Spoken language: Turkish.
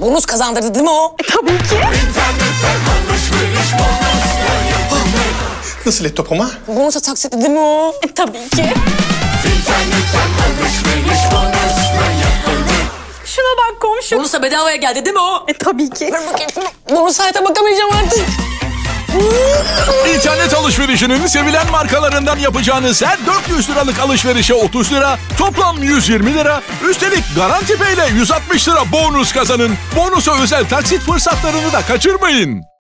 bonus kazandırdı değil mi o? Tabii ki. Nasıl laptopuma? Bonusa taksitti değil mi o? Tabii ki. Şuna bak komşu. Bonusa bedavaya geldi değil mi o? Tabii ki. Ver bakayım. Bonus sayete bakamayacağım artık. İnternet alışverişinin sevilen markalarından yapacağınız her 400 liralık alışverişe 30 lira, toplam 120 lira, üstelik Garanti Pay ile 160 lira bonus kazanın. Bonusa özel taksit fırsatlarını da kaçırmayın.